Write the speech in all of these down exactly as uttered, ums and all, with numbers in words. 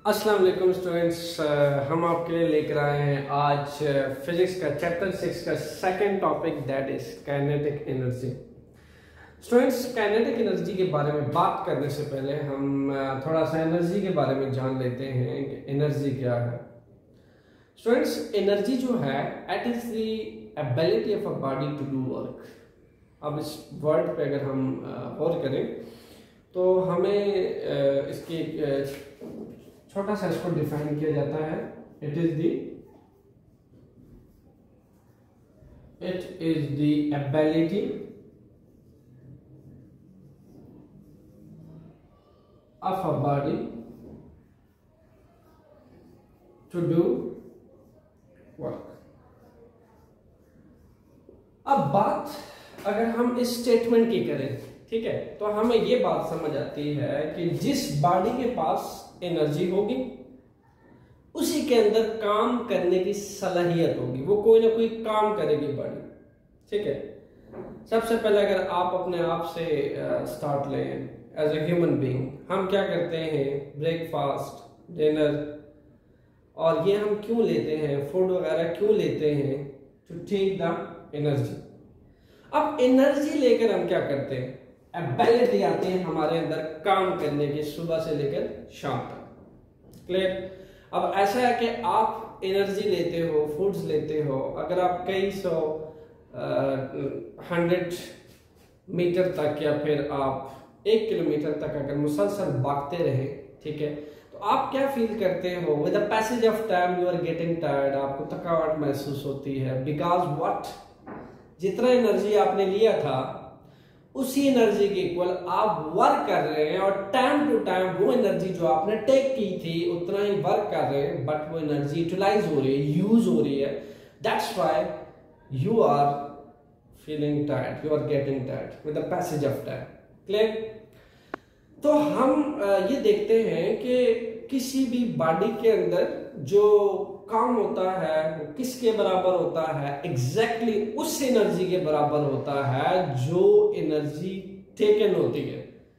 अस्सलाम वालेकुम स्टूडेंट्स, हम आपके लिए लेकर आए हैं आज फिजिक्स का चैप्टर सिक्स का second topic, that is kinetic energy. Students, kinetic energy के बारे में बात करने से पहले हम थोड़ा सा एनर्जी के बारे में जान लेते हैं कि एनर्जी क्या है। स्टूडेंट्स, एनर्जी जो है it is the ability of a body to do work. अब इस वर्ड पे अगर हम गौर करें तो हमें इसकी छोटा सा इसको डिफाइन किया जाता है। It is the it is the ability of a body to do work. अब बात अगर हम इस स्टेटमेंट की करें, ठीक है, तो हमें ये बात समझ आती है कि जिस बॉडी के पास एनर्जी होगी उसी के अंदर काम करने की सलाहियत होगी, वो कोई ना कोई काम करेगी बॉडी। ठीक है, सबसे पहले अगर आप अपने आप से स्टार्ट लें, एज ए ह्यूमन बीइंग हम क्या करते हैं, ब्रेकफास्ट, डिनर, और ये हम क्यों लेते हैं, फूड वगैरह क्यों लेते हैं, टू टेक द एनर्जी। अब एनर्जी लेकर हम क्या करते हैं, एबिलिटी आती है हमारे अंदर काम करने की, सुबह से लेकर शाम तक। क्लियर? अब ऐसा है कि आप एनर्जी लेते हो, फूड्स लेते हो, अगर आप कई सौ हंड्रेड मीटर तक या फिर आप एक किलोमीटर तक अगर मुसलसल भागते रहे, ठीक है, तो आप क्या फील करते हो, with the passage of time you are getting tired, आपको थकावट महसूस होती है। बिकॉज व्हाट, जितना एनर्जी आपने लिया था उसी एनर्जी के इक्वल आप वर्क कर रहे हैं, और टाइम टू टाइम वो एनर्जी जो आपने टेक की थी उतना ही वर्क कर रहे हैं, बट वो एनर्जी यूटिलाइज हो रही है, यूज हो रही है। That's why you are feeling tired, you are getting tired with the passage of time. Clear? तो हम ये देखते हैं कि किसी भी बॉडी के अंदर जो काम होता है वो किसके बराबर होता है, एग्जैक्टली exactly उस एनर्जी के बराबर होता है जो एनर्जी टेकन होती है।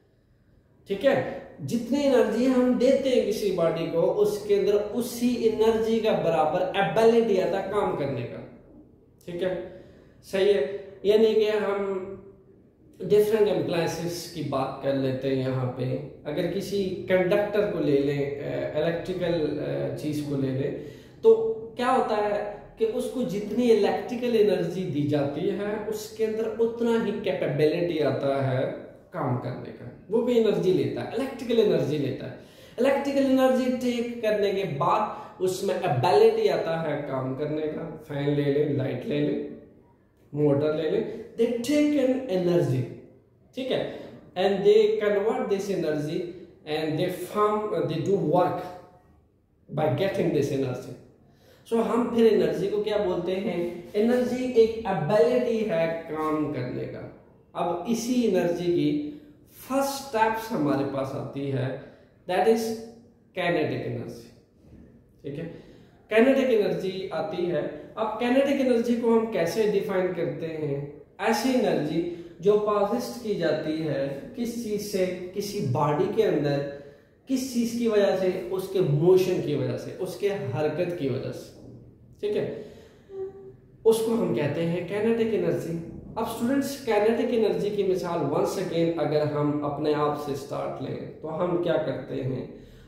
ठीक है, जितनी एनर्जी हम देते हैं किसी बॉडी को, उसके अंदर उसी एनर्जी का बराबर एबिलिटी आता है काम करने का। ठीक है, सही है। यानी कि हम डिफरेंट एम्प्लायंसेस की बात कर लेते हैं यहाँ पे। अगर किसी कंडक्टर को ले लें, इलेक्ट्रिकल चीज को ले लें, तो क्या होता है कि उसको जितनी इलेक्ट्रिकल एनर्जी दी जाती है उसके अंदर उतना ही कैपेबिलिटी आता है काम करने का। वो भी एनर्जी लेता है, इलेक्ट्रिकल एनर्जी लेता है। इलेक्ट्रिकल एनर्जी टेक करने के बाद उसमें एबिलिटी आता है काम करने का। फैन ले लें, लाइट ले लें, मोटर ले लें, दे टेक एन एनर्जी, ठीक है, and they convert this energy and they form, they do work by getting this energy. So हम फिर एनर्जी को क्या बोलते हैं, एनर्जी एक एबिलिटी है काम करने का। अब इसी एनर्जी की फर्स्ट स्टेप्स हमारे पास आती है, दैट इज काइनेटिक एनर्जी। ठीक है, काइनेटिक एनर्जी आती है। अब काइनेटिक एनर्जी को हम कैसे डिफाइन करते हैं, ऐसी एनर्जी जो पॉजिस्ट की जाती है किस चीज से, किसी बॉडी के अंदर, किस चीज की वजह से, उसके मोशन की वजह से, उसके हरकत की वजह से। ठीक है, उसको हम कहते हैं काइनेटिक एनर्जी। अब स्टूडेंट्स, काइनेटिक एनर्जी की मिसाल वंस अगेन अगर हम अपने आप से स्टार्ट लें तो हम क्या करते हैं,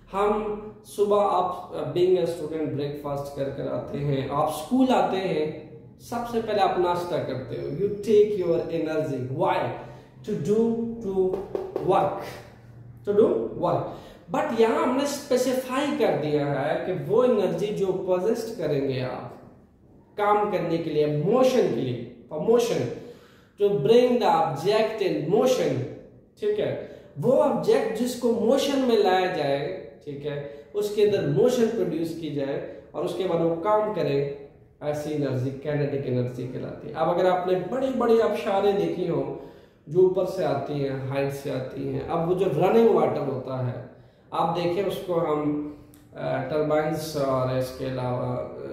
हम सुबह, आप बीइंग अ स्टूडेंट ब्रेकफास्ट कर कर आते हैं, आप स्कूल आते हैं, सबसे पहले आप नाश्ता करते हो, you take your energy, why, to do to work, to do work. But यहां हमने स्पेसिफाई कर दिया है कि वो एनर्जी जो पोजेस्ट करेंगे आप काम करने के लिए, मोशन के लिए, for motion, to bring the object in motion. ठीक है, वो ऑब्जेक्ट जिसको मोशन में लाया जाए, ठीक है, उसके अंदर मोशन प्रोड्यूस की जाए और उसके बाद वो काम करे, ऐसी एनर्जी काइनेटिक एनर्जी कहलाती है। अब अगर आपने बड़ी बड़ी आबशारें देखी हो जो ऊपर से आती हैं, हाइट से आती हैं, अब वो जो रनिंग वाटर होता है, आप देखें उसको हम टर्बाइंस और इसके अलावा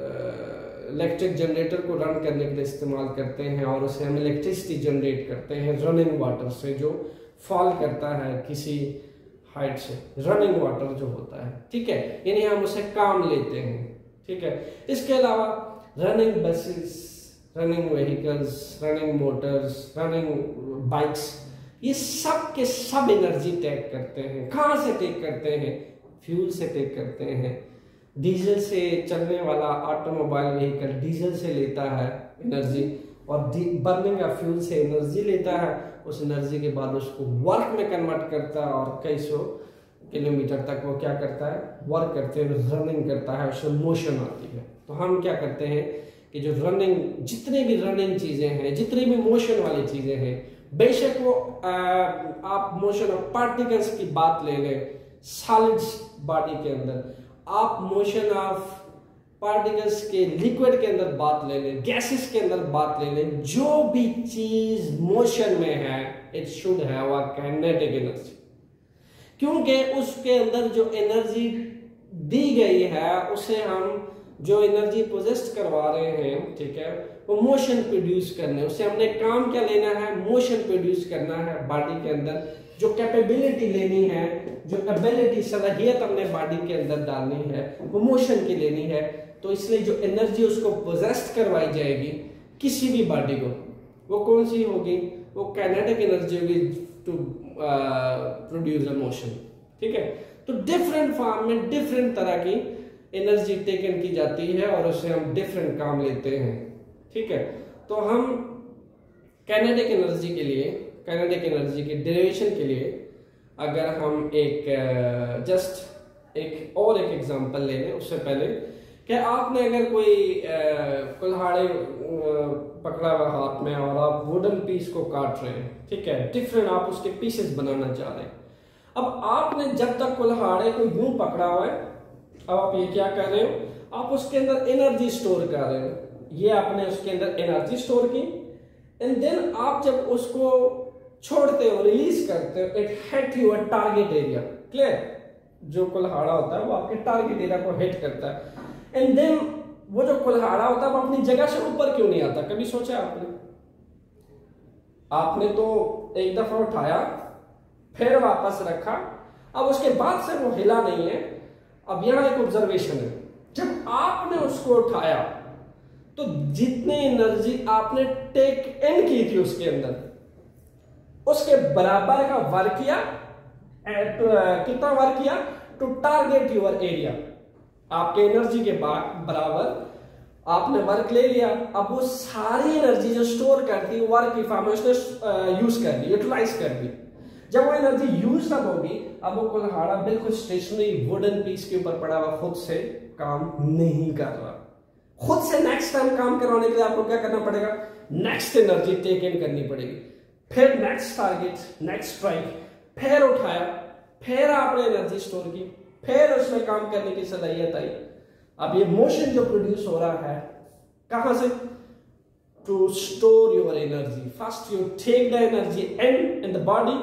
इलेक्ट्रिक जनरेटर को रन करने के लिए इस्तेमाल करते हैं, और उसे हम इलेक्ट्रिसिटी जनरेट करते हैं रनिंग वाटर से जो फॉल करता है किसी हाइट से, रनिंग वाटर जो होता है, ठीक है, यानी हम उसे काम लेते हैं, ठीक है। इसके अलावा running buses, running vehicles, running motors, running bikes, ये सब के सब एनर्जी टेक करते हैं। कहाँ से टेक करते हैं? फ्यूल से टेक करते हैं। डीजल से चलने वाला ऑटोमोबाइल व्हीकल डीजल से लेता है एनर्जी, और बर्निंग या फ्यूल से एनर्जी लेता है, उस एनर्जी के बाद उसको वर्क में कन्वर्ट करता है, और कई सौ किलोमीटर तक वो क्या करता है, वर्क करते हुए रनिंग करता है, उससे मोशन आती है। तो हम क्या करते हैं कि जो रनिंग, जितने भी रनिंग चीजें हैं, जितनी भी मोशन वाली चीजें हैं, बेशक वो आ, आप मोशन ऑफ पार्टिकल्स की बात ले लें सॉलिड्स बॉडी के अंदर, आप मोशन ऑफ पार्टिकल्स के लिक्विड के अंदर बात ले लें, गैसेस के अंदर बात ले लें, जो भी चीज मोशन में है it should have a kinetic energy, क्योंकि उसके अंदर जो एनर्जी दी गई है उसे हम जो एनर्जी पोजेस्ट करवा रहे हैं, ठीक है, वो मोशन प्रोड्यूस करने, उससे हमने काम क्या लेना है, मोशन प्रोड्यूस करना है बॉडी के अंदर, जो कैपेबिलिटी लेनी है, जो एबिलिटी सलाहियत हमने बॉडी के अंदर डालनी है, वो मोशन की लेनी है। तो इसलिए जो एनर्जी उसको पोजेस्ट करवाई जाएगी किसी भी बॉडी को, वो कौन सी होगी, वो काइनेटिक एनर्जी होगी टू प्रोड्यूस अ मोशन, ठीक है। तो डिफरेंट फॉर्म में डिफरेंट तरह की एनर्जी टेकन की जाती है और उससे हम डिफरेंट काम लेते हैं, ठीक है। तो हम काइनेटिक एनर्जी के लिए, काइनेटिक एनर्जी के डेरिवेशन के लिए अगर हम एक जस्ट एक और एक एग्जांपल ले लें, उससे पहले कि आपने अगर कोई कुल्हाड़ी पकड़ा हुआ हाथ में और आप वुडन पीस को काट रहे हैं, ठीक है, डिफरेंट आप उसके पीसेस बनाना चाह रहे हैं। अब आपने जब तक कुल्हाड़ी को यूं पकड़ा हुआ है, अब आप ये क्या कर रहे हो, आप उसके अंदर एनर्जी स्टोर कर रहे हो, ये आपने उसके अंदर एनर्जी स्टोर की, एंड देन आप जब उसको छोड़ते हो, रिलीज करते हो, it hit your target area, clear, जो कुल्हाड़ा होता है वो आपके टारगेट एरिया को हिट करता है, एंड देन वो जो कुल्हाड़ा होता है वो अपनी जगह से ऊपर क्यों नहीं आता, कभी सोचा आपने? आपने तो एक दफा उठाया, फिर वापस रखा, अब उसके बाद से वो हिला नहीं है। अब यहां एक ऑब्जर्वेशन है, जब आपने उसको उठाया तो जितनी एनर्जी आपने टेक इन की थी उसके अंदर, उसके बराबर का वर्क किया, कितना वर्क किया, टू टारगेट यूर एरिया, आपके एनर्जी के बराबर आपने वर्क ले लिया। अब वो सारी एनर्जी जो स्टोर करती है वर्क की फॉर्म में उसने यूज कर दी, यूटिलाइज कर दी। जब वो एनर्जी यूज तब होगी, अब वो कुल्हाड़ा बिल्कुल स्टेशनरी वुडन पीस के ऊपर पड़ा हुआ खुद से काम नहीं कर रहा। खुद से नेक्स्ट टाइम काम करवाने के लिए आपको क्या करना पड़ेगा, नेक्स्ट एनर्जी टेक इन करनी पड़ेगी, फिर नेक्स्ट टारगेट, नेक्स्ट स्ट्राइक, फिर उठाया, फिर आपने एनर्जी स्टोर की, फिर उसमें काम करने की सलाहियत आई। अब ये मोशन जो प्रोड्यूस हो रहा है कहां से, to store your energy, first you take the energy in in the body,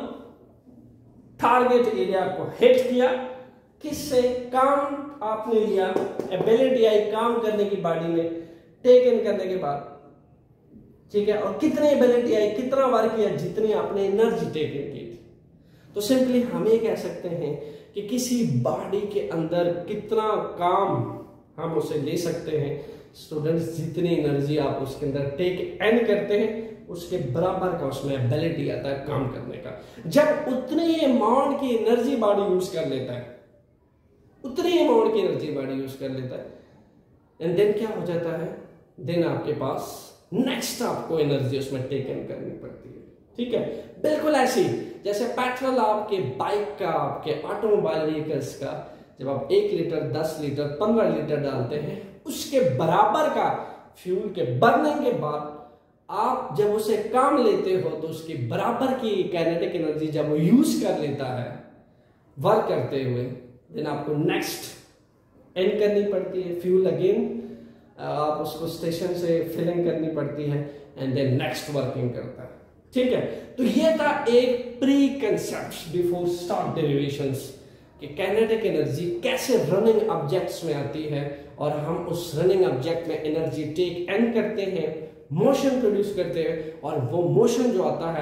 target area को हिट किया, किससे, काम आपने लिया, एबिलिटी आई काम करने की बॉडी में, टेक इन करने के बाद, ठीक है, और कितनी एबिलिटी आई, कितना वर्क किया, जितनी आपने एनर्जी टेक इन की थी। तो सिंपली हम ये कह सकते हैं कि किसी बॉडी के अंदर कितना काम हम उसे ले सकते हैं। स्टूडेंट्स, जितनी एनर्जी आप उसके अंदर टेक इन करते हैं उसके बराबर का उसमें एबिलिटी आता है काम करने का। जब उतनी अमाउंट की एनर्जी बॉडी यूज कर लेता है, उतनी अमाउंट की एनर्जी बॉडी यूज कर लेता है, एंड देन क्या हो जाता है, देन आपके पास नेक्स्ट आपको एनर्जी उसमें टेक इन करनी पड़ती है, ठीक है। बिल्कुल ऐसी जैसे पेट्रोल आपके बाइक का, आपके ऑटोमोबाइल व्हीकल्स का, जब आप एक लीटर, दस लीटर, पंद्रह लीटर डालते हैं, उसके बराबर का फ्यूल के बर्निंग के बाद आप जब उसे काम लेते हो तो उसकी बराबर की काइनेटिक एनर्जी जब वो यूज कर लेता है वर्क करते हुए, देन आपको नेक्स्ट एंड करनी पड़ती है, फ्यूल अगेन आप उसको स्टेशन से फिलिंग करनी पड़ती है, एंड देन नेक्स्ट वर्किंग करता है, ठीक है। तो ये था एक pre concept before start derivations कि काइनेटिक एनर्जी कैसे रनिंग ऑब्जेक्ट्स में आती है, और हम उस रनिंग ऑब्जेक्ट में एनर्जी टेक इन करते हैं, मोशन प्रोड्यूस करते हैं, और वो मोशन जो आता है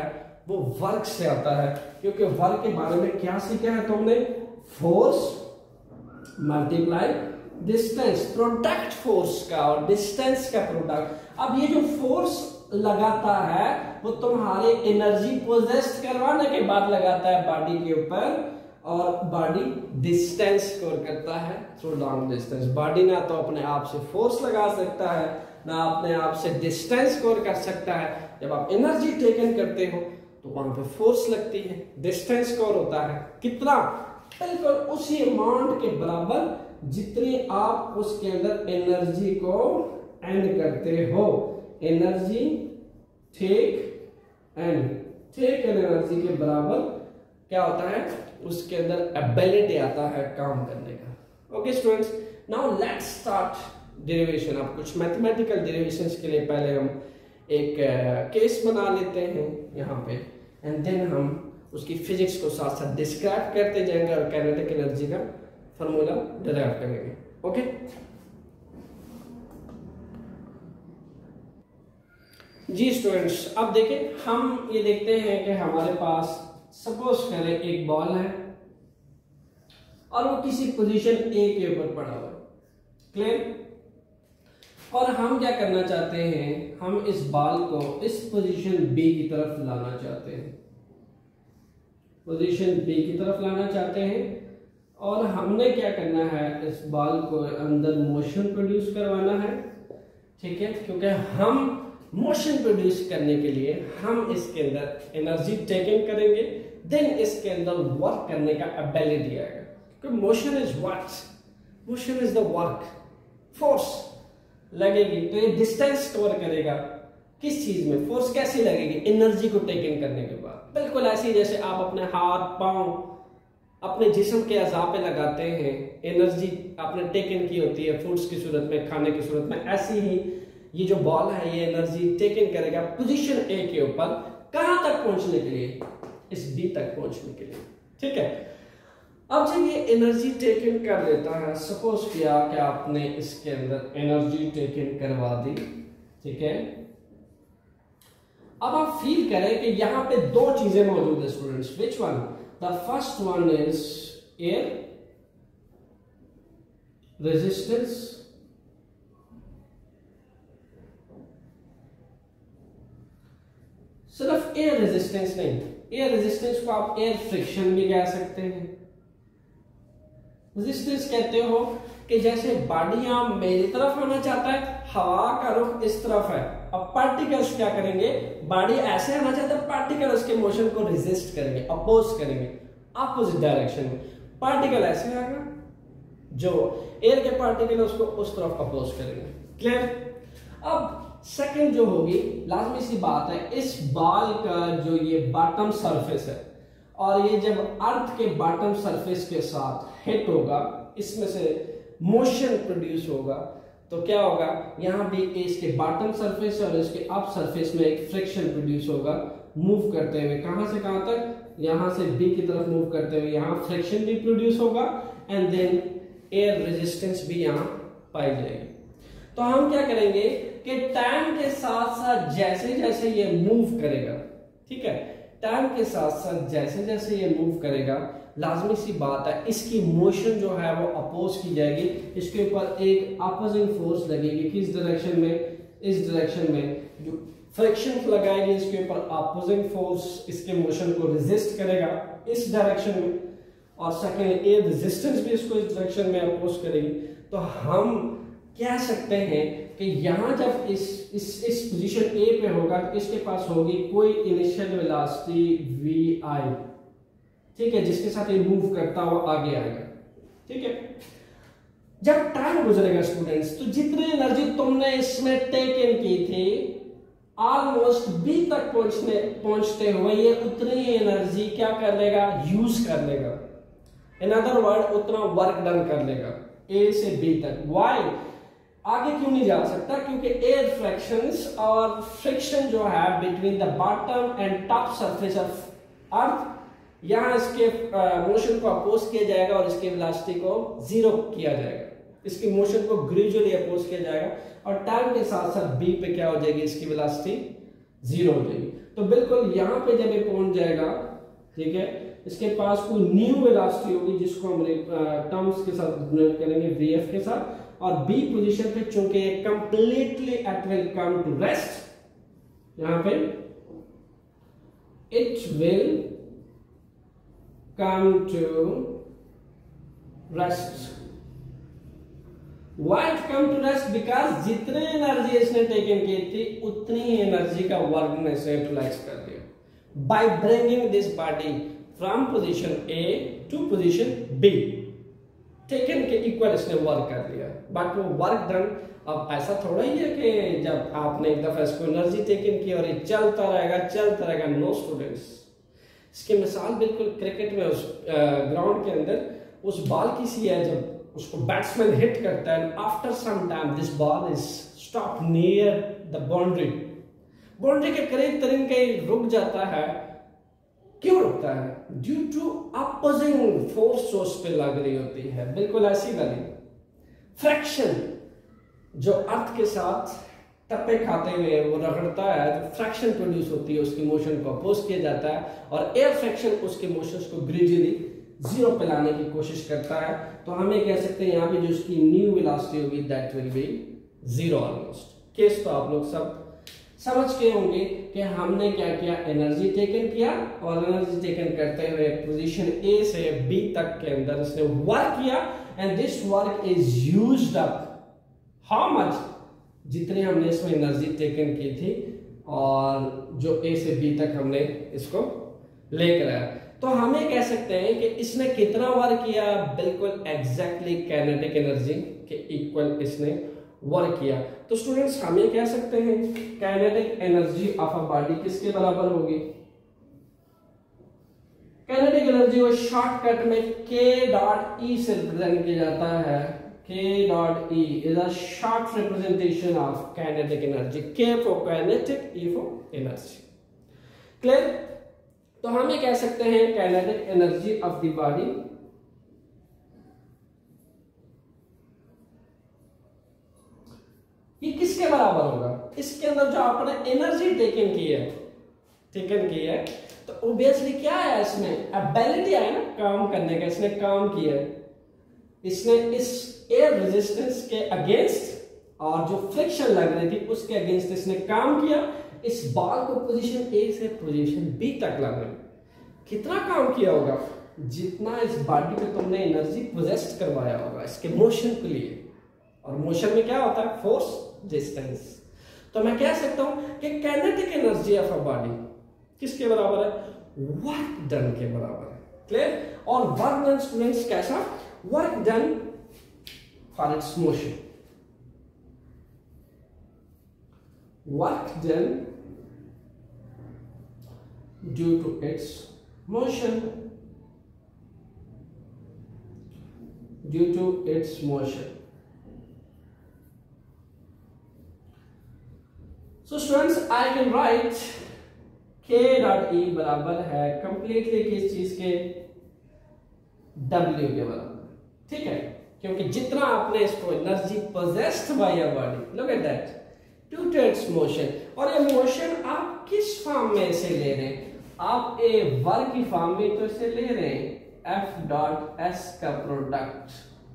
वो वर्क से आता है, क्योंकि वर्क के बारे में क्या सीखा है तुमने? Force multiply distance, product force का और डिस्टेंस का प्रोडक्ट। अब ये जो फोर्स लगाता है वो तुम्हारे एनर्जी पोजेस्ट करवाने के बाद लगाता है बॉडी के ऊपर, और बॉडी डिस्टेंस स्कोर करता है थ्रू लॉन्ग डिस्टेंस। बॉडी ना तो अपने आप से फोर्स लगा सकता है, ना अपने आप से डिस्टेंस स्कोर कर सकता है। जब आप एनर्जी टेकन करते हो तो वहां पे फोर्स लगती है, डिस्टेंस स्कोर होता है कितना? बिल्कुल उसी अमाउंट के बराबर जितनी आप उसके अंदर एनर्जी को एंड करते हो। Energy take and take an energy के बराबर क्या होता है? उसके अंदर एबिलिटी आता है काम करने का। Okay students, now let's start derivation. अब कुछ मैथमेटिकल डेरिवेशंस के लिए पहले हम एक केस uh, बना लेते हैं यहाँ पे, एंड देन हम उसकी फिजिक्स को साथ साथ डिस्क्राइब करते जाएंगे और काइनेटिक एनर्जी का फॉर्मूला डिराइव करेंगे। ओके, जी स्टूडेंट्स, अब देखें हम ये देखते हैं कि हमारे पास सपोज करें एक बॉल है और वो किसी पोजीशन ए के ऊपर पड़ा हुआ है। क्लियर? और हम क्या करना चाहते हैं? हम इस बॉल को इस पोजीशन बी की तरफ लाना चाहते हैं, पोजीशन बी की तरफ लाना चाहते हैं। और हमने क्या करना है? इस बॉल को अंदर मोशन प्रोड्यूस करवाना है। ठीक है, क्योंकि हम मोशन प्रोड्यूस करने के लिए हम इसके अंदर एनर्जी टेकिंग करेंगे, देन इसके अंदर वर्क करने का एबिलिटी आएगा। क्योंकि motion is what? Motion is the work. Force लगेगी तो ये डिस्टेंस कवर करेगा। किस चीज में फोर्स कैसी लगेगी? एनर्जी को टेकिंग करने के बाद। बिल्कुल ऐसे जैसे आप अपने हाथ पांव अपने जिस्म के अज़ा पे लगाते हैं, एनर्जी आपने टेकन की होती है फूड्स की सूरत में, खाने की सूरत में, ऐसी ही ये जो बॉल है ये एनर्जी टेकन करेगा पोजीशन ए के ऊपर। कहां तक पहुंचने के लिए? इस बी तक पहुंचने के लिए। ठीक है, अब जब ये एनर्जी टेकन कर लेता है, सपोज किया कि आपने इसके अंदर एनर्जी टेकन करवा दी। ठीक है, अब आप फील करें कि यहां पे दो चीजें मौजूद है students. Which one? The first one is air resistance, सिर्फ एयर रेजिस्टेंस नहीं, एयर रेजिस्टेंस को आप एयर फ्रिक्शन भी कह सकते हैं। रेजिस्टेंस कहते हो कि जैसे बॉडी मेरी तरफ आना चाहता है, हवा का रुख इस तरफ है, अब पार्टिकल्स क्या करेंगे? बॉडी ऐसे आना चाहता है, पार्टिकल उसके मोशन को रेजिस्ट करेंगे, अपोज करेंगे अपोजिट डायरेक्शन में। पार्टिकल ऐसे आएगा, जो एयर के पार्टिकल उसको उस तरफ अपोज करेंगे। क्लियर? अब सेकंड जो होगी, लाजमी सी बात है, इस बॉल का जो ये बॉटम सरफेस है और ये जब अर्थ के बॉटम सरफेस के साथ हिट होगा, इसमें से मोशन प्रोड्यूस होगा, तो क्या होगा? यहां भी इसके बॉटम सरफेस और इसके अप सरफेस में एक फ्रिक्शन प्रोड्यूस होगा, मूव करते हुए। कहां से कहां तक? यहां से बी की तरफ मूव करते हुए यहां फ्रिक्शन भी प्रोड्यूस होगा, एंड देन एयर रेजिस्टेंस भी यहां पाई जाएगी। तो हम क्या करेंगे कि टाइम के साथ साथ जैसे जैसे ये मूव करेगा, ठीक है, टाइम के साथ साथ जैसे जैसे ये मूव करेगा, लाजमी सी बात है इसकी मोशन जो है वो अपोज की जाएगी। इसके ऊपर एक अपोजिंग फोर्स लगेगी। किस डायरेक्शन में? इस डायरेक्शन में। जो फ्रिक्शन लगाएगी इसके ऊपर अपोजिंग फोर्स इसके मोशन को रेजिस्ट करेगा इस डायरेक्शन में, और सेकेंड एयर रेजिस्टेंस भी इसको इस डायरेक्शन में अपोज करेगी। तो हम कह सकते हैं कि यहां जब इस इस इस पोजीशन ए पे होगा तो इसके पास होगी कोई इनिशियल वेलोसिटी वी आई, ठीक है, जिसके साथ ये मूव करता हुआ आगे आएगा। ठीक है, जब टाइम गुजरेगा स्टूडेंट्स, तो जितनी एनर्जी तुमने इसमें टेक इन की थी, ऑलमोस्ट बी तक पहुंचने पहुंचते हुए ये उतनी एनर्जी क्या कर लेगा? यूज कर लेगा। इन अदर वर्ड, उतना वर्क डन कर लेगा ए से बी तक। वाई? आगे क्यों नहीं जा सकता? क्योंकि एयर फ्रिक्शंस और फ्रिक्शन जो है between the bottom and top surface of earth, यहां इसके मोशन को अपोज किया जाएगा और इसके वेलोसिटी को जीरो किया जाएगा। इसकी मोशन को ग्रेजुअली अपोज किया जाएगा और टाइम के साथ साथ बी पे क्या हो जाएगी? इसकी वेलोसिटी जीरो हो जाएगी। तो बिल्कुल यहाँ पे जब ये पहुंच जाएगा, ठीक है, इसके पास कोई न्यू वेलोसिटी होगी जिसको हम टर्म्स के साथ डिनोट करेंगे वीएफ के साथ, और बी पोजीशन पे चूंकि ये completely at will come to rest, यहाँ पे it will come to rest. Why it come to rest? Because जितने एनर्जी इसने टेकन की थी उतनी ही एनर्जी का वर्क ने इसने यूटिलाइज कर दिया by bringing this body from position A to position B। Taken के इक्वल इसने वर्क कर लिया, बट वो वर्क डन। अब ऐसा थोड़ा ही है कि जब आपने एक दफा इसको एनर्जी टेकन की और ये चलता रहेगा चलता रहेगा। नो स्टूडेंट्स, इसकी मिसाल बिल्कुल क्रिकेट में उस ग्राउंड के अंदर उस बॉल की सी है, जब उसको बैट्समैन हिट करता है, after some time this ball is stop near the boundary, boundary के करीब तरीन कहीं रुक जाता है। क्यों रुकता है? ड्यू टू अपोजिंग फोर्स जो उस पर लग रही होती है। बिल्कुल ऐसी वाली फ्रैक्शन जो अर्थ के साथ टप्पे खाते हुए वो रगड़ता है, तो फ्रैक्शन प्रोड्यूस होती है, उसकी मोशन को अपोज किया जाता है, और एयर फ्रैक्शन उसके मोशंस को ग्रेजुअली जीरो पे लाने की कोशिश करता है। तो हम ये कह सकते हैं यहाँ पे जो उसकी न्यू वेलोसिटी होगी that will be zero almost. Case तो आप लोग सब समझ के होंगे कि हमने क्या किया, एनर्जी टेकन किया, और एनर्जी टेकन करते हुए पोजीशन ए से बी तक के अंदर इसने वर्क किया, and this work is used up how much, जितनी हमने इसमें एनर्जी टेकन की थी, और जो ए से बी तक हमने इसको लेकर आया। तो हमें कह सकते हैं कि इसने कितना वर्क किया, बिल्कुल एग्जैक्टली काइनेटिक एनर्जी के इक्वल इसने वर्क किया। तो स्टूडेंट्स हम ये कह सकते हैं kinetic energy of a body किसके बराबर होगी? काइनेटिक एनर्जी को शॉर्टकट में K डॉट E से रिप्रेजेंट किया जाता है। K dot E is a short representation of kinetic energy. K for kinetic, E for energy. Clear? तो हम ये कह सकते हैं kinetic energy of the body ये किसके बराबर होगा? इसके अंदर जो आपने एनर्जी टेकन की है टेकन की है तो ऑब्वियसली क्या है, इसमें एबिलिटी है ना काम करने का। इसने काम किया है, इसने इस एयर रेजिस्टेंस के अगेंस्ट और जो फ्रिक्शन लग रही थी उसके अगेंस्ट इसने काम किया। इस बॉल को पोजीशन ए से पोजीशन बी तक लाने में कितना काम किया होगा? जितना इस बॉडी पे तुमने एनर्जी पोजेस्ट करवाया होगा इसके मोशन के लिए। और मोशन में क्या होता है? Force, distance. तो मैं कह सकता हूं कि kinetic energy of a body किसके बराबर है? वर्क डन के बराबर है। क्लियर? और वर्क डन स्टूडेंट्स कैसा? Work done for its motion, work done due to its motion, due to its motion. So students, I can write K dot E बराबर है कंप्लीटली किस चीज के? W के बराबर। ठीक है, क्योंकि जितना आपने इसको energy possessed by your body, look at that, due to its motion। और ये मोशन आप किस फॉर्म में इसे ले रहे हैं? आप ए वर्क की फॉर्म में तो इसे ले रहे हैं F डॉट S का प्रोडक्ट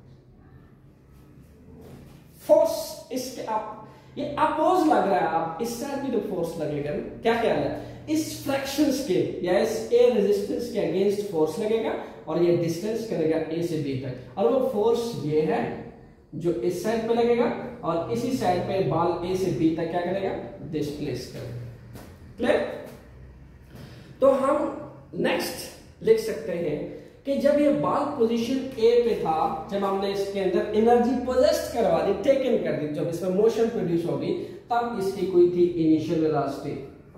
फोर्स। इसके आप ये अपोज लग रहा है, आप इस साइड भी तो फोर्स लगेगा ना। क्या क्या है? इस फ्रैक्शंस के या इस एयर रेजिस्टेंस के अगेंस्ट फोर्स लगेगा, और ये डिस्टेंस करेगा ए से बी तक, और वो फोर्स ये है जो इस साइड पे लगेगा, और इसी साइड पे बॉल ए से बी तक क्या करेगा? डिस्प्लेस करेगा। क्लियर? तो हम नेक्स्ट लिख सकते हैं कि जब ये बॉल पोजीशन ए पे था, जब हमने इसके अंदर एनर्जी पोजेस्ट करवा दी, टेकन कर दी, जब इसमें मोशन प्रोड्यूस होगी, तब इसकी कोई थी initial velocity,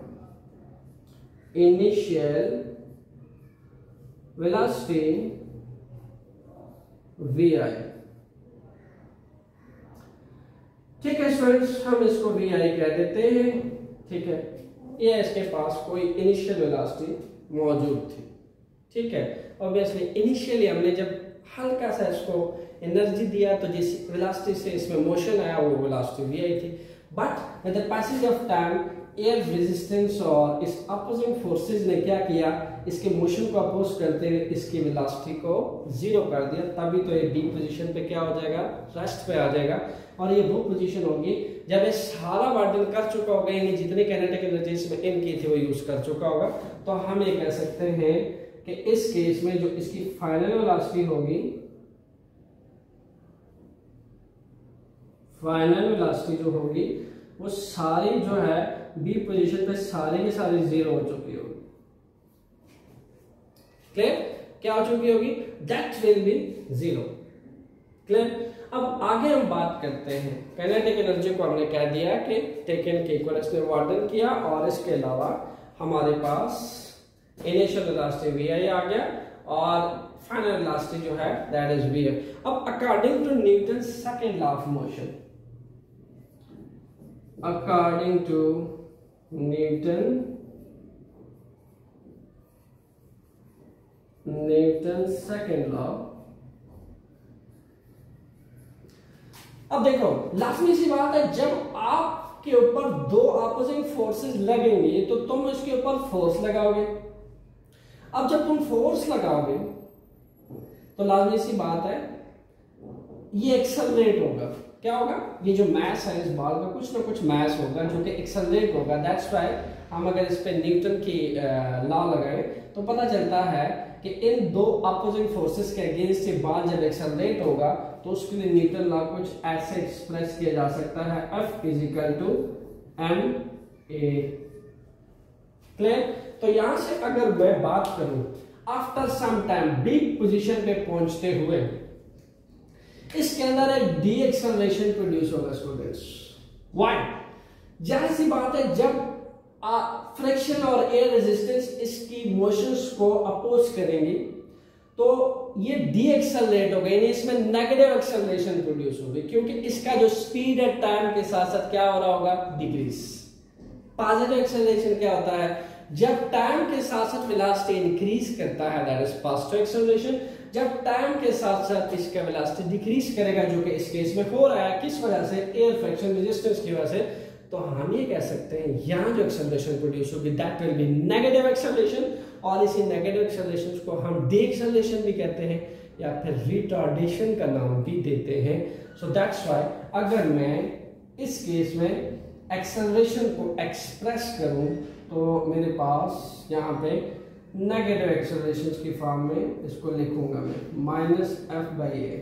initial velocity V I. ठीक है स्टूडेंट्स, हम इसको वी आई कह देते हैं। ठीक है, ये इसके पास कोई इनिशियल वेलोसिटी मौजूद थी। ठीक है, ऑब्वियसली इनिशियली हमने जब हल्का सा इसको एनर्जी दिया तो जिस वेलोसिटी से इसमें मोशन आया वो वेलोसिटी वी आई थी, but with the passage of time air resistance और इस अपोजिंग फोर्सेस ने क्या किया, इसके मोशन को अपोज करते हुए इसकी वेलोसिटी को जीरो कर दिया, तभी तो ये बी पोजीशन पे क्या हो जाएगा, रेस्ट पे आ जाएगा। और ये वो पोजीशन होगी जब ये सारा वर्डन कर चुका होगा, यानी जितने काइनेटिक एनर्जी इसमें इन की थी वो यूज कर चुका होगा। तो हम ये कह सकते हैं कि इस केस में जो इसकी फाइनल वेलोसिटी होगी, फाइनल वेलोसिटी जो होगी वो सारी जो है बी पोजीशन पे सारे के सारे जीरो हो चुकी होगी। क्लियर? क्या हो चुकी होगी? That will be zero. Clear? अब आगे हम बात करते हैं काइनेटिक एनर्जी को। हमने कह दिया कि टेकन के इक्वल इसने वर्डन किया और इसके अलावा हमारे पास इनिशियल वेलोसिटी वी आई आ गया और फाइनल वेलोसिटी जो है दैट इज वी एफ। अब according to Newton second law of motion, according to Newton Newton second law, अब देखो लाजमी सी बात है, जब आपके ऊपर दो अपोजिंग फोर्सेस लगेंगे तो तुम उसके ऊपर फोर्स लगाओगे। अब जब तुम फोर्स लगाओगे तो लाजमी सी बात है ये एक्सेलरेट होगा। क्या होगा? ये जो मास है इस बॉल का कुछ ना कुछ मास होगा जो कि एक्सेलरेट होगा। दैट्स व्हाई हम अगर इस पे न्यूटन की लॉ लगाएं तो पता चलता है कि इन दो अपोजिंग फोर्सेस के अगेंस्ट ये बॉल जब एक्सेलरेट होगा तो उसके लिए न्यूटन लॉ कुछ ऐसे एक्सप्रेस किया जा सकता है, F is equal to M A. Clear? तो यहां से अगर मैं बात करूं after some time B position पे पहुंचते हुए इसके अंदर एक डी एक्सेलरेशन प्रोड्यूस होगा स्टूडेंट्स। व्हाई? जाहिर सी बात है जब फ्रिक्शन और एयर रेजिस्टेंस इसकी मोशंस को अपोज करेंगी तो ये डी एक्सेलरेट होगा, यानी इसमें नेगेटिव एक्सेलरेशन प्रोड्यूस होगी क्योंकि इसका जो स्पीड है टाइम के साथ साथ क्या हो रहा होगा, डिक्रीज। पॉजिटिव एक्सेलरेशन क्या होता है? जब टाइम के साथ साथ वेलोसिटी इंक्रीज करता है दैट इज पॉजिटिव एक्सेलरेशन। जब टाइम के साथ साथ इसका वेलोसिटी डिक्रीज करेगा जो कि इस केस में हो रहा है, किस वजह से? एयर फ्रिक्शन रेजिस्टेंस की वजह से। तो हम ये कह सकते हैं यहां जो एक्सेलरेशन प्रोड्यूस होगी that will be negative acceleration, और इसी नेगेटिव एक्सेलरेशन को हम डी एक्सेलरेशन भी कहते हैं या फिर रिटार्डेशन का नाम भी देते हैं। सो दैट्स व्हाई अगर मैं इस केस में एक्सेलरेशन को एक्सप्रेस करूं तो मेरे पास यहाँ पे नेगेटिव एक्सेलरेशन की फॉर्म में इसको लिखूंगा मैं माइनस एफ बाई ए।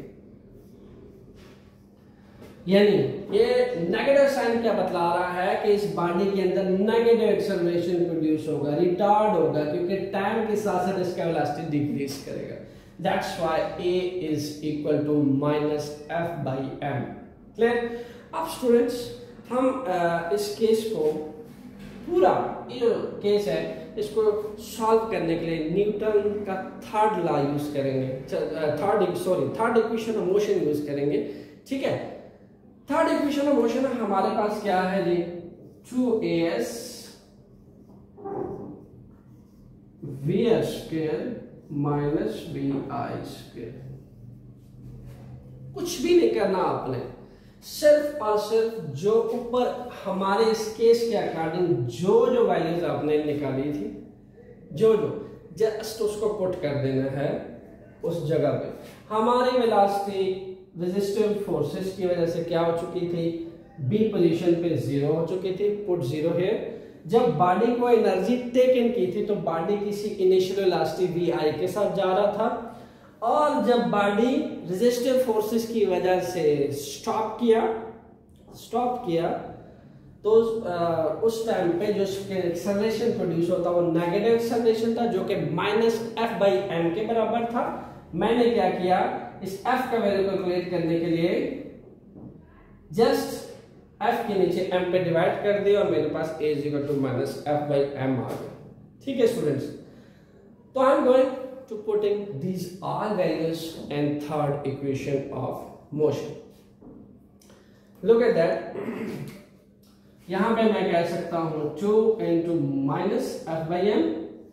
यानी ये नेगेटिव साइन क्या बतला रहा है कि इस बॉडी के अंदर नेगेटिव एक्सेलरेशन प्रोड्यूस होगा, रिटार्ड होगा क्योंकि टाइम के साथ साथ इसका वेलोसिटी डिक्रीज करेगा। That's why A is equal to minus F by M. Clear? अब स्टूडेंट्स हम आ, इस केस को पूरा ये जो केस है इसको सॉल्व करने के लिए न्यूटन का थर्ड लॉ यूज करेंगे, third sorry third equation of motion use करेंगे। ठीक है? थर्ड इक्वेशन ऑफ मोशन हमारे पास क्या है जी? Two A S V S square minus V I square. कुछ भी नहीं करना आपने, सिर्फ और सिर्फ जो ऊपर हमारे इस केस के अकॉर्डिंग जो जो वैल्यूज आपने निकाली थी, जो जो जस्ट उसको पुट कर देना है उस जगह पे। हमारी वेलोसिटी रेजिस्टिव फोर्सेस की वजह से क्या हो चुकी थी? बी पोजीशन पे जीरो हो चुकी थी, पुट जीरो हियर। जब बॉडी को एनर्जी टेक इन की थी तो बॉडी किसी इनिशियल वेलोसिटी वी आई के साथ जा रहा था, और जब बॉडी रेजिस्टिव फोर्सेस की वजह से स्टॉप किया स्टॉप किया तो उस टाइम पे जो एक्सेलरेशन प्रोड्यूस होता वो नेगेटिव एक्सेलरेशन था जो कि माइनस एफ बाई एम के बराबर था। मैंने क्या किया, इस f का वैल्यू कैलकुलेट करने के लिए जस्ट f के नीचे m पे डिवाइड कर दिया और मेरे पास a is equal to minus F by M आ गया। ठीक है स्टूडेंट्स? तो I am going to putting these all values in third equation of motion. Look at that. यहां पे मैं कह सकता हूं two into minus F by M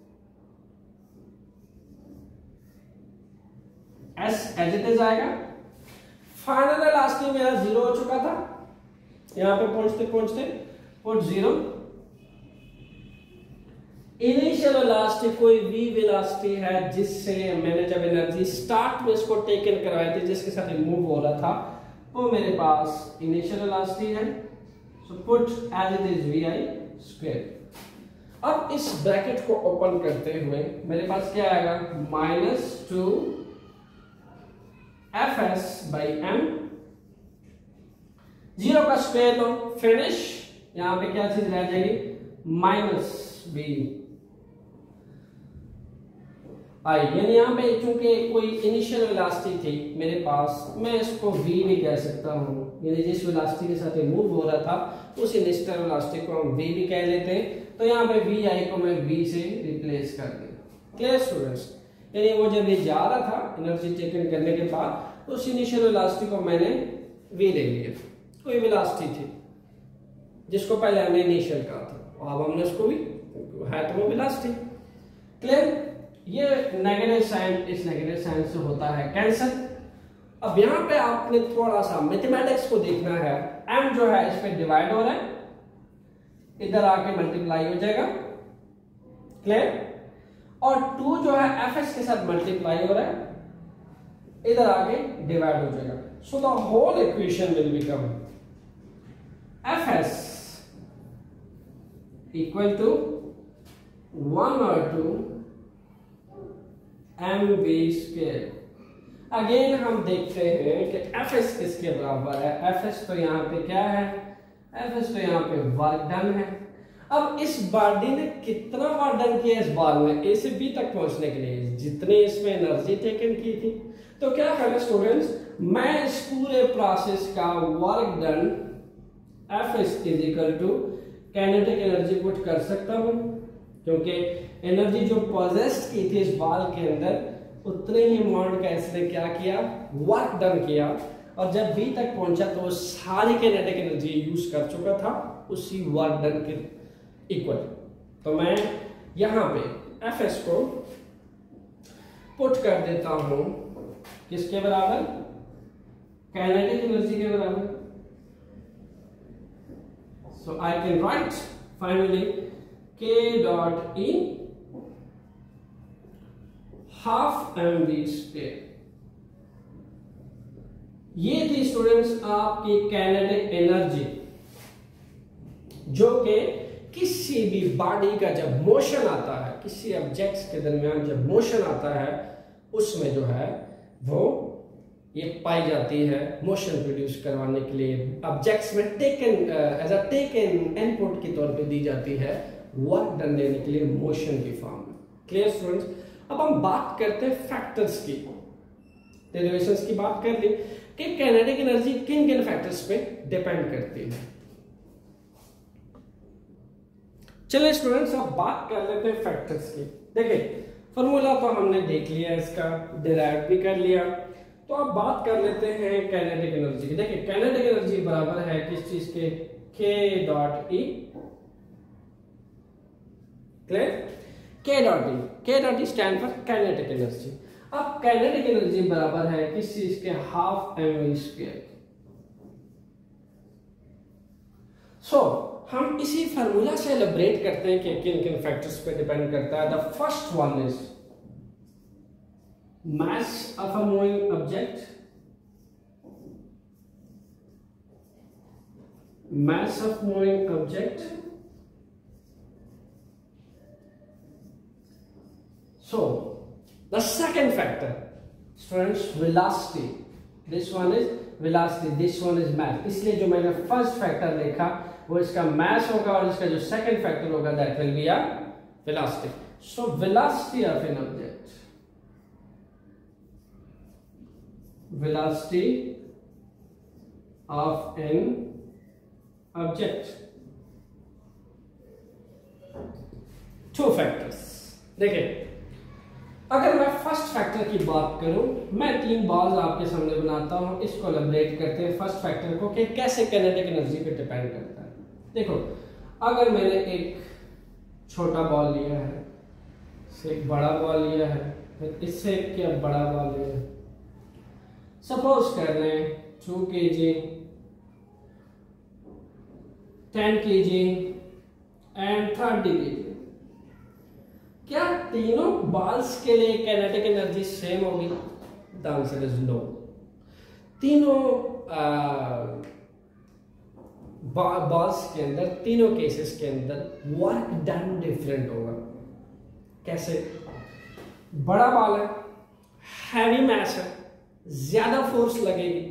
S as it is आएगा। फाइनल वेलोसिटी मेरा जीरो हो चुका था, यहां पे पहुंचते पहुंचते पुट जीरो इनिशियल वेलोसिटी कोई v वेलोसिटी है जिससे मैंने जब एनर्जी स्टार्ट में इसको टेकन करवाई थी, जिसके साथ मूव हो रहा था, वो मेरे पास इनिशियल वेलोसिटी है। So put as it is V I square. अब इस ब्रैकेट को ओपन करते हुए मेरे पास क्या आएगा, minus two F S by M, zero का स्क्वायर लो, फिनिश। यहां पे क्या चीज रह जाएगी, माइनस बी आई, यानी यहां पे चूंकि कोई इनिशियल वेलोसिटी थी मेरे पास, मैं इसको v भी कह सकता हूं, यानी जिस वेलोसिटी के साथ मूव हो रहा था उस इनिशियल वेलोसिटी को हम v भी कह लेते हैं। तो यहाँ पे वी आई को मैं v से रिप्लेस कर दिया। क्लियर स्टूडेंट्स, यानी वो जब ये जा रहा था एनर्जी टेकन करने के बाद, तो उस इनिशियल वेलोसिटी को मैंने v ले लिया। कोई वेलोसिटी थी जिसको पहले हमने इनिशियल कहा था, अब हमने उसको भी है तो वो वेलोसिटी। क्लियर, ये नेगेटिव साइन इस नेगेटिव साइन से होता है कैंसिल। अब यहां पे आपने थोड़ा सा मैथमेटिक्स को देखना है। m जो है इस पे डिवाइड हो रहा है, इधर आके मल्टीप्लाई हो जाएगा। क्लियर, और टू जो है fs के साथ मल्टीप्लाई हो रहा है, इधर आके डिवाइड हो जाएगा। So the whole equation will become fs equal to one और two M V square. Again हम देखते हैं कि एफ एस किसके बराबर है। एफ एस तो यहाँ पे क्या है, एफ एस तो यहाँ पे वर्क डन है। अब इस बॉडी ने कितना वर्क डन किया इस बॉल में ए से बी तक पहुंचने के लिए, जितनी इसमें एनर्जी टेकन की थी। तो क्या करें स्टूडेंट्स, मैं इस पूरे प्रोसेस का work done F S is equal to kinetic energy put कर सकता हूं, क्योंकि एनर्जी जो पोजेस्ड की थी इस बॉल के अंदर उतने ही अमाउंट का इसने क्या किया, वर्क डन किया। और जब बी तक पहुंचा तो सारी काइनेटिक एनर्जी यूज कर चुका था उसी वर्क डन के इक्वल। तो मैं यहां पे एफ एस को पुट कर देता हूं किसके बराबर, काइनेटिक एनर्जी के बराबर। So I can write finally K dot E half M V square. ये थी स्टूडेंट्स आपकी काइनेटिक एनर्जी, जो कि किसी भी बॉडी का जब मोशन आता है, किसी ऑब्जेक्ट्स के दरमियान जब मोशन आता है, उसमें जो है वो ये पाई जाती है मोशन प्रोड्यूस करवाने के लिए ऑब्जेक्ट्स में taken as a taken input के तौर पे दी जाती है वर्क डन देने के लिए मोशन की फॉर्म में। क्लियर स्टूडेंट्स, अब हम बात करते हैं फैक्टर्स की, डेरिवेशंस की बात कर ली कि काइनेटिक एनर्जी किन किन फैक्टर्स पे डिपेंड करती है। चलिए स्टूडेंट्स अब बात कर लेते हैं फैक्टर्स की। देखिए फॉर्मूला तो हमने देख लिया, इसका डिराइव भी कर लिया, तो अब बात कर लेते हैं काइनेटिक एनर्जी की। देखिए काइनेटिक एनर्जी बराबर है किस चीज के, K dot E। Clear, K dot E, K dot E stand for kinetic energy. अब काइनेटिक एनर्जी बराबर है किस चीज के, half M V square. So हम इसी फार्मूला से एलिब्रेट करते हैं कि किन किन फैक्टर्स पे डिपेंड करता है। The first one is mass of a moving object, mass of moving object. So the second factor students, velocity. This one is velocity, this one is mass। इसलिए जो मैंने फर्स्ट फैक्टर देखा वो इसका mass होगा और इसका जो सेकंड फैक्टर होगा that will be a velocity। So velocity of an object, velocity of an object, two factors। देखिए अगर मैं फर्स्ट फैक्टर की बात करूं, मैं तीन बॉल्स आपके सामने बनाता हूं, इसको एलिब्रेट करते हैं फर्स्ट फैक्टर को कि कैसे काइनेटिक एनर्जी पे डिपेंड करता है। देखो अगर मैंने एक छोटा बॉल लिया है, से एक बड़ा बॉल लिया है, फिर इससे एक क्या बड़ा बॉल लिया है, सपोज कर लें टू के जी, टेन के जी एंड थर्टी के जी। क्या तीनों बॉल्स के लिए काइनेटिक एनर्जी सेम होगी? The answer is no. तीनों बॉल्स के अंदर, तीनों केसेस के अंदर वर्क डन डिफरेंट होगा। कैसे? बड़ा बॉल है, हैवी मैस है, ज्यादा फोर्स लगेगी,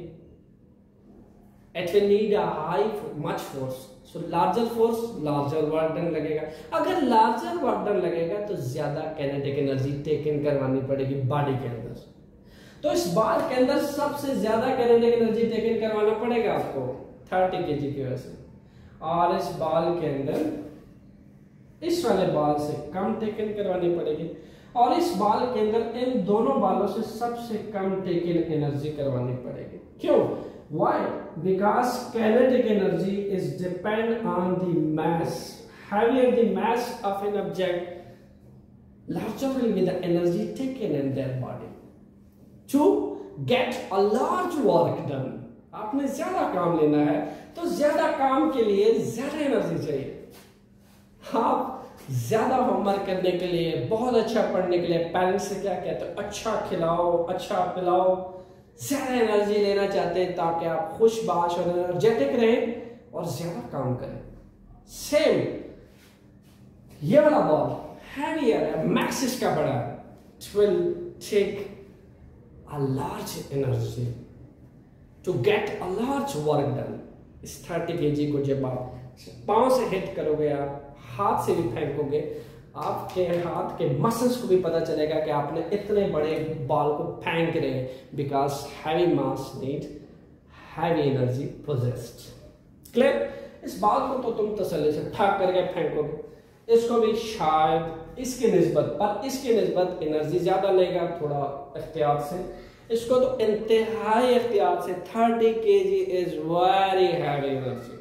it will need a high much force, so larger force larger work done लगेगा। अगर लार्जर वर्क डन लगेगा तो ज्यादा काइनेटिक एनर्जी टेकन करवानी पड़ेगी बॉडी के अंदर। तो इस बॉल के अंदर सबसे ज्यादा काइनेटिक एनर्जी टेकन करवाना पड़ेगा आपको थर्टी केजी की वजह से, और इस बॉल के अंदर इस वाले बॉल से कम टेकन करवानी पड़ेगी, और इस बॉल के अंदर इन दोनों बॉलों से सबसे कम टेकन एनर्जी करवानी पड़ेगी। क्यों? Why? Because kinetic energy is depend on the mass. Heavier the mass of an object, larger will be the energy taken in their body to get a large work done. आपने ज्यादा काम लेना है तो ज्यादा काम के लिए ज्यादा एनर्जी चाहिए। आप ज्यादा होमवर्क करने के लिए, बहुत अच्छा पढ़ने के लिए पेरेंट्स से क्या कहते हैं? अच्छा खिलाओ, अच्छा पिलाओ, ज्यादा एनर्जी लेना चाहते हैं ताकि आप खुशबाश और एनर्जेटिक रहें और ज्यादा काम करें। सेम ये वाला बॉल हैवियर है, मैक्स इसका बड़ा है, it will take a large energy to get a large work done. इस थर्टी केजी को जब आप पांव से हिट करोगे, आप हाथ से भी फेंकोगे, आपके हाथ के मसल्स को भी पता चलेगा कि आपने इतने बड़े बॉल को फेंक रहे हैं, because heavy mass need heavy energy possessed. Clear? इस बॉल को तो तुम तसल्ली से ठाक करके फेंकोगे, इसको भी शायद इसके निस्बत पर इसके निस्बत एनर्जी ज्यादा लेगा, थोड़ा एहतियात से। इसको तो इंतहाई एहतियात से, thirty KG is very heavy energy,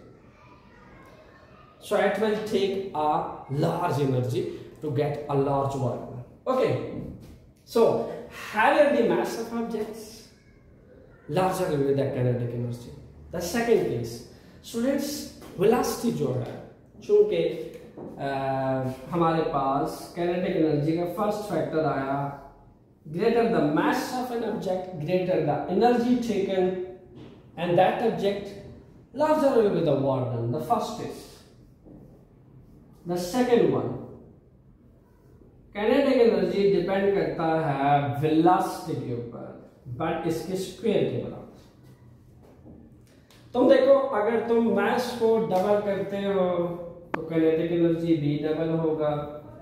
so it will take a large energy to get a large work. Okay, so higher the mass of objects, larger will be the kinetic energy. The second case, students, velocity जो है, चूंकि हमारे पास kinetic energy का first factor आया, greater the mass of an object, greater the energy taken, and that object, larger will be the work done. The first is the second one, kinetic energy depend करता है velocity के ऊपर, but इसके square के बराबर। तुम देखो, अगर तुम मास को डबल करते हो तो kinetic एनर्जी भी डबल होगा।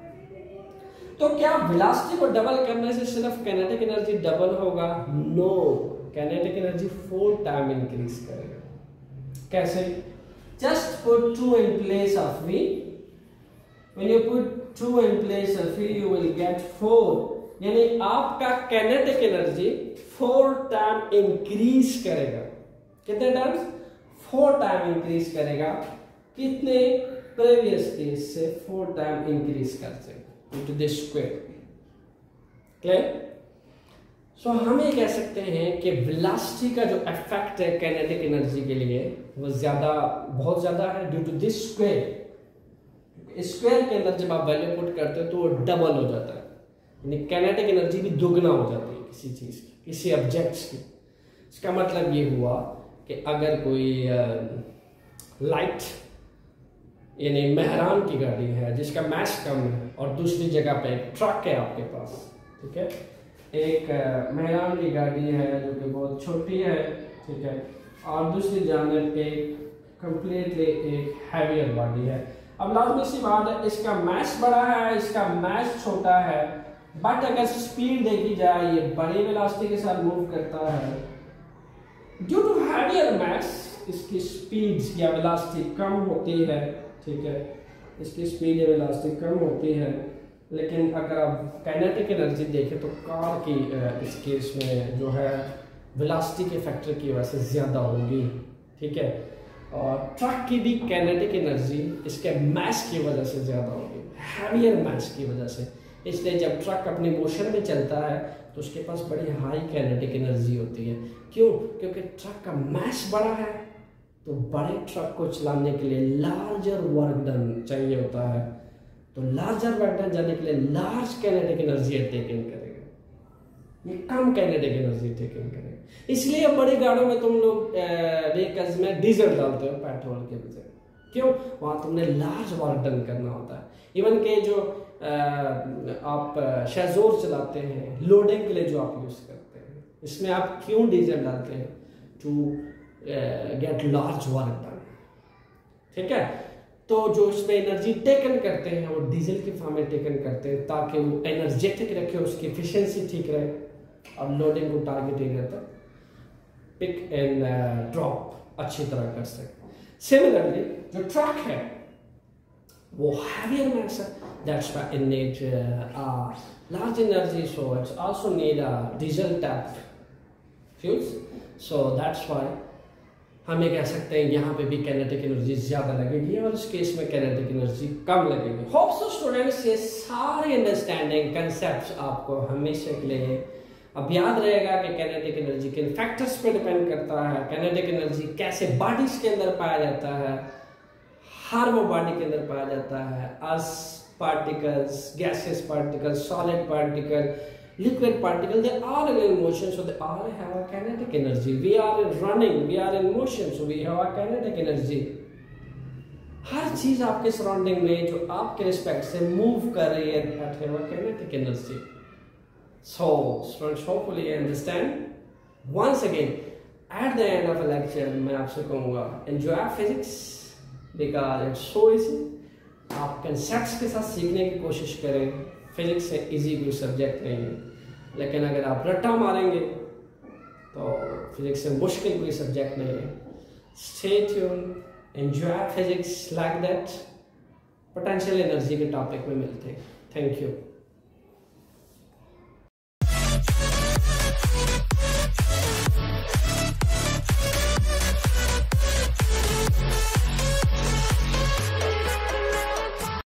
तो क्या वेलोसिटी को डबल करने से सिर्फ kinetic एनर्जी डबल होगा? No, kinetic energy four time increase करेगा। कैसे? Just put two in place of v, when you put two in place of v, you will get four, यानी आपका kinetic energy four time increase करेगा। कितने times? Four time increase करेगा। कितने? Previous case से four time increase कर सकते into this square. Clear? So हम ये कह सकते हैं कि वेलोसिटी का जो इफेक्ट है kinetic एनर्जी के लिए वो ज्यादा, बहुत ज्यादा है due to this square. Square के अंदर जब आप वैल्यू पुट करते हो तो वो डबल हो जाता है, यानी काइनेटिक एनर्जी भी दुगना हो जाती है किसी चीज की, किसी ऑब्जेक्ट्स की। इसका मतलब ये हुआ कि अगर कोई लाइट यानी मेहरान की गाड़ी है जिसका मैस कम है और दूसरी जगह पे एक ट्रक है आपके पास, ठीक है, एक मेहरान की गाड़ी है जो कि बहुत छोटी है, ठीक है, और दूसरी जानब एक कंप्लीटली एक हैवियर बॉडी है। अब लाजमी सी बात है, इसका मैस बड़ा है, इसका मैस छोटा है, बट अगर स्पीड देखी जाए ये बड़ी वेलोसिटी के साथ मूव करता है। ड्यू टू हैवियर मैस इसकी स्पीड या वेलोसिटी कम होती है, ठीक है, इसकी स्पीड या वेलोसिटी कम होती है। लेकिन अगर आप काइनेटिक एनर्जी देखें तो कार की इस केस में जो है वेलोसिटी के फैक्टर की वजह से ज़्यादा होगी, ठीक है, और ट्रक की भी काइनेटिक एनर्जी इसके मैस की वजह से ज़्यादा होगी, हैवियर मैस की वजह से। इसलिए जब ट्रक अपने मोशन में चलता है तो उसके पास बड़ी हाई काइनेटिक एनर्जी होती है। क्यों? क्योंकि ट्रक का मैस बड़ा है, तो बड़े ट्रक को चलाने के लिए लार्जर वर्क डन चाहिए होता है। तो लार्जर वर्क डन जाने के लिए large kinetic energy take in करेगा, ये कम काइनेटिक एनर्जी टेक इन करेगा। इसलिए अब बड़ी गाड़ियों में तुम लोग व्हीकल्स में डीजल डालते हो पेट्रोल के बजाय, क्यों? वहां तुमने लार्ज वर्क डन करना होता है। इवन के जो आ, आप शेजोर चलाते हैं लोडिंग के लिए जो आप यूज करते हैं, इसमें आप क्यों डीजल डालते हैं? To get large work done, ठीक है। तो जो इसमें एनर्जी टेकन करते हैं वो डीजल के फॉर्म में टेकन करते हैं ताकि वो एनर्जेटिक रखे, उसकी एफिशिएंसी ठीक रहे और लोडिंग को टारगेट एरिया तक पिक एंड ड्रॉप अच्छी तरह कर सके। सिमिलरली जो ट्रक है वो हैवियर मास है, that's why it need large energy, so it's also need a diesel type fuels, so that's why हम ये कह सकते हैं यहाँ पे भी काइनेटिक एनर्जी ज्यादा लगेगी और इस केस में काइनेटिक एनर्जी कम लगेगी। होप सो स्टूडेंट्स ये सारे अंडरस्टैंडिंग कंसेप्ट्स आपको हमेशा के लिए अब याद रहेगा कि काइनेटिक एनर्जी किन फैक्टर्स पे डिपेंड करता है, काइनेटिक एनर्जी कैसे बॉडीज के अंदर पाया जाता है, हर वो बॉडी के अंदर पाया जाता है, as particles, gaseous particles, solid particle, liquid particle, they are in motion, so they all have a kinetic energy. We are running, we are in motion, so we have a kinetic energy. हर चीज आपके surrounding में जो आपके respect से move कर रही है that have a kinetic energy. So students hopefully understand. Once again at the end of a lecture मैं आपसे कहूँगा enjoy physics because it's so easy. आप कंसेप्ट्स के साथ सीखने की कोशिश करें, फिजिक्स से इजी कोई सब्जेक्ट नहीं है, लेकिन अगर आप रट्टा मारेंगे तो फिजिक्स से मुश्किल कोई सब्जेक्ट नहीं है। Stay tune, enjoy physics like that. Potential energy के टॉपिक में मिलते हैं। Thank you.